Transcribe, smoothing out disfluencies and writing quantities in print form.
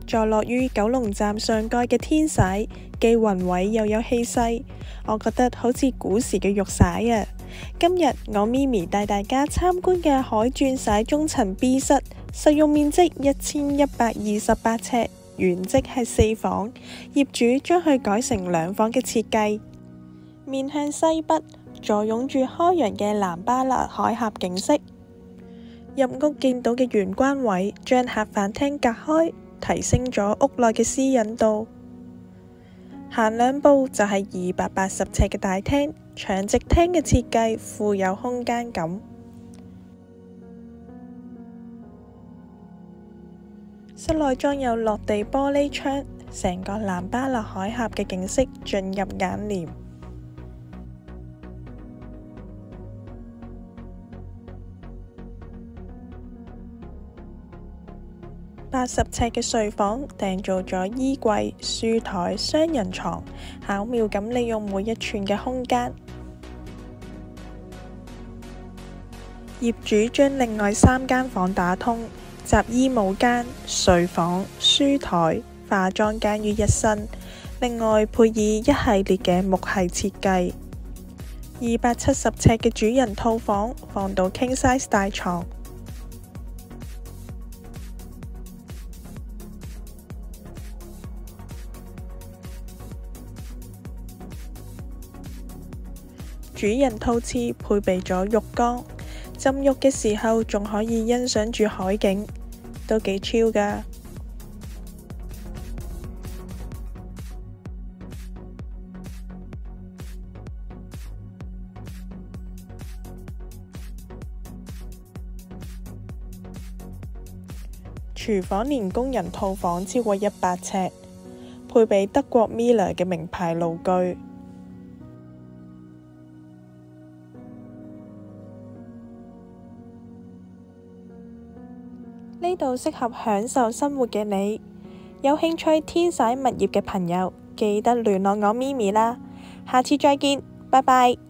坐落於九龍站上蓋嘅天璽，既宏偉又有氣勢，我覺得好似古時嘅玉璽啊！今日我咪咪帶大家參觀嘅海鑽璽中層 B 室，實用面積1128尺，原則係4房，業主將佢改成2房嘅設計，面向西北，坐擁住開揚嘅南巴勒海峽景色。入屋見到嘅玄關位將客飯廳隔開，提升咗屋內嘅私隱度。行2步就係280尺嘅大廳，長直廳嘅設計富有空間感。室內裝有落地玻璃窗，成個南巴勒海峽嘅景色進入眼簾。80尺嘅睡房訂造咗衣櫃、書台、雙人床，巧妙咁利用每一寸嘅空間。業主將另外3間房打通，集衣帽間、睡房、書台、化妝間於一身，另外配以一系列嘅木系設計。270尺嘅主人套房放到 King Size 大床。主人套廁配備咗浴缸，浸浴嘅時候仲可以欣賞住海景，都幾 chill 㗎。廚房連工人套房超過100尺，配備德國 Miele 嘅名牌爐具。呢度適合享受生活嘅你，有興趣天璽物業嘅朋友，記得聯絡我咪咪啦，下次再見，拜拜。